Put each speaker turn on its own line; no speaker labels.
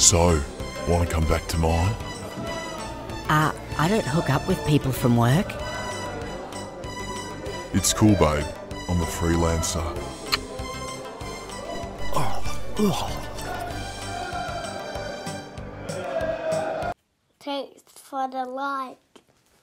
So, want to come back to mine?
I don't hook up with people from work.
It's cool, babe. I'm a freelancer.
Thanks for the like.